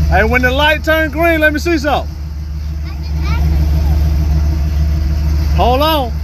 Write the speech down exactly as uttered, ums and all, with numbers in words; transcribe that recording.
Hey, when the light turn green, let me see something. Hold on.